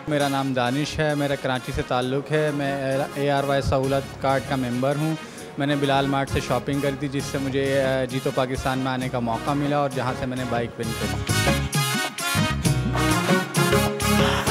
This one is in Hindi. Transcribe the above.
मेरा नाम दानिश है, मेरा कराची से ताल्लुक़ है। मैं ARY सहूलत कार्ड का मेंबर हूँ। मैंने बिलाल मार्ट से शॉपिंग करी थी, जिससे मुझे जीतो पाकिस्तान में आने का मौका मिला और जहाँ से मैंने बाइक विन करी।